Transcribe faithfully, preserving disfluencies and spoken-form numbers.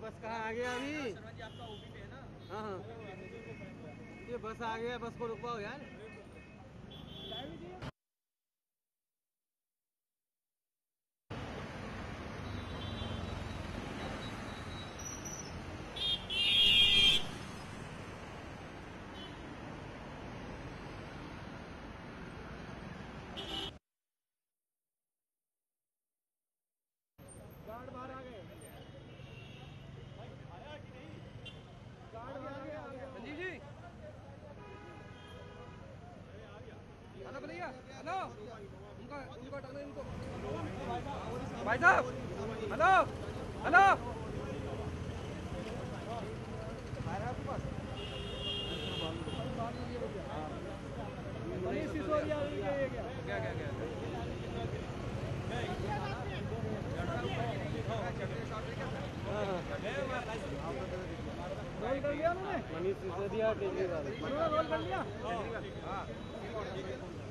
बस कहाँ आ गया अभी? हाँ हाँ, ये बस आ गया, बस को रुकवाओ यार। गार्ड बाहर आ गए। गार्ड बाहर आ गया। संजीव जी, हेलो भैया, हेलो, उनका उनको हटाना, इनको भाई साहब, हेलो हेलो, मनीष सिसोदिया क्या क्या क्या रोल कर लिया उन्होंने। मनीष सिसोदिया केजरीवाल रोल कर लिया।